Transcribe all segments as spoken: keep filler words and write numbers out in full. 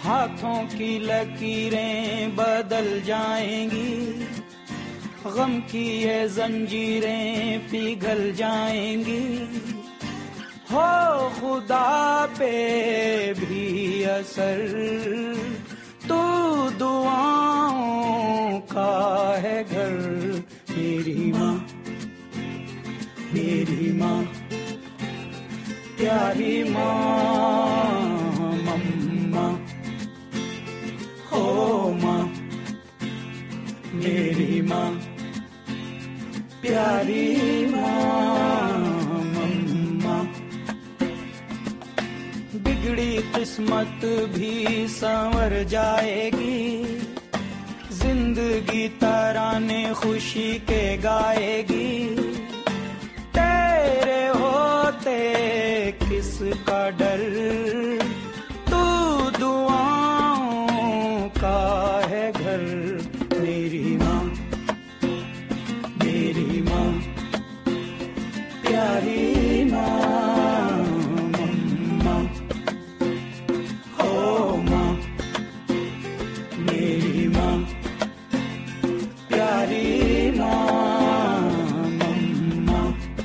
हाथों की लकीरें बदल जाएंगी, गम की ये जंजीरें पिघल जाएंगी। हो खुदा पे भी असर तू दुआओं का है घर। मेरी माँ, मेरी माँ, प्यारी माँ, मम्मा, हो माँ, मेरी माँ, प्यारी माँ, मम्मा। बिगड़ी किस्मत भी संवर जाएगी, जिंदगी तराने खुशी के गाएगी। तेरे होते किसका डर, तू दुआओं का है घर। मेरी माँ, मेरी माँ, प्यारी माँ, मम्मा, हो माँ, मेरी माँ, प्यारी माँ, मम्मा।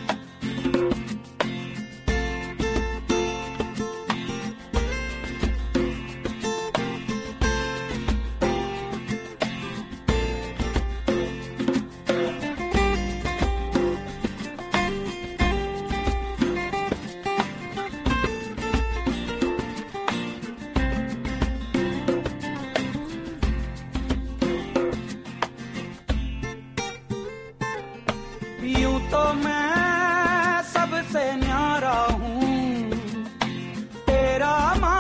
यूं तो मैं सबसे न्यारा हूँ तेरा माँ